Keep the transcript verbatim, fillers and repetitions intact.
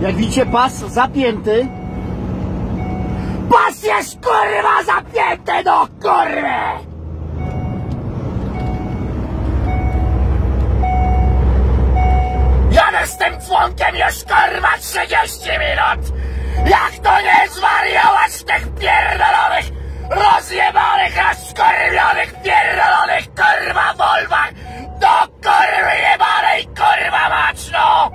Jak widzicie, pas zapięty. Pas jest kurwa zapięty do kurwy! Jadę z tym członkiem już kurwa trzydzieści minut! Jak to nie zwariować tych pierdolonych, rozjebanych, rozkurwionych, pierdolonych kurwa Volvach do kurwy jebanej kurwa mać, no!